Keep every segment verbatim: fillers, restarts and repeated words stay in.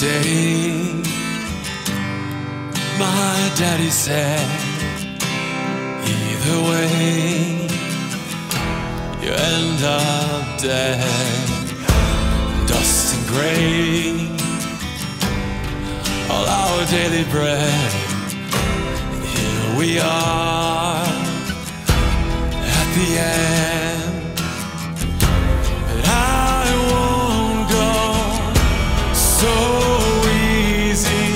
day. My daddy said, either way, you end up dead, dust and gray. All our daily bread, and here we are at the end. But I won't go so easy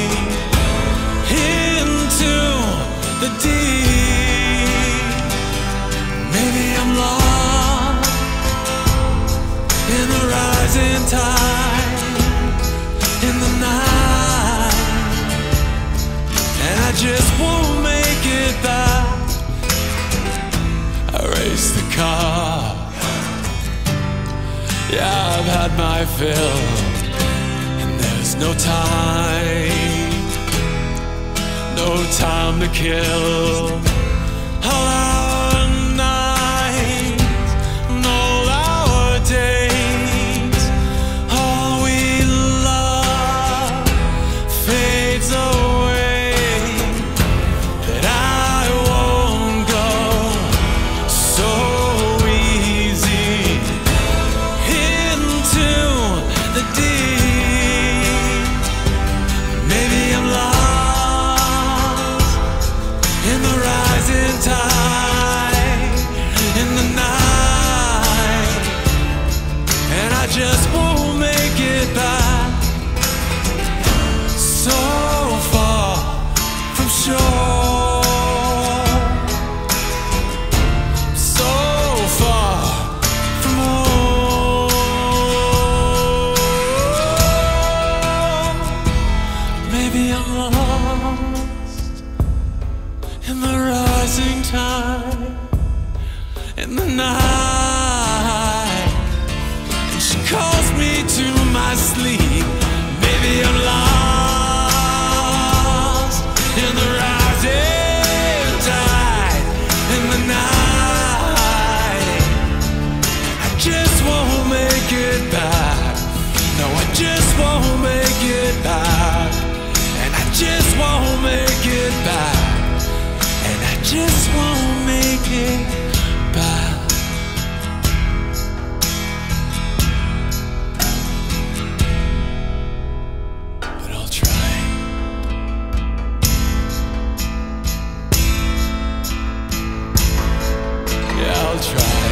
into the deep. Maybe I'm lost in the rising tide, in the night, and I just won't make it back. I race the car, yeah, I've had my fill, and there's no time, no time to kill. All our nights and all our days, all we love fades away. That I won't go so easy into the deep. Maybe I'm lost in the rising tide, in the night, and I just won't make it back. So far from shore, so far from home. Maybe I'm lost in the rising tide, in the night, and she calls me to my sleep. Maybe I'm lost in the rising tide, in the night. I just won't make it back. No, I just won't make it back. And I just won't make it back. And I just won't make it back. But I'll try. Yeah, I'll try.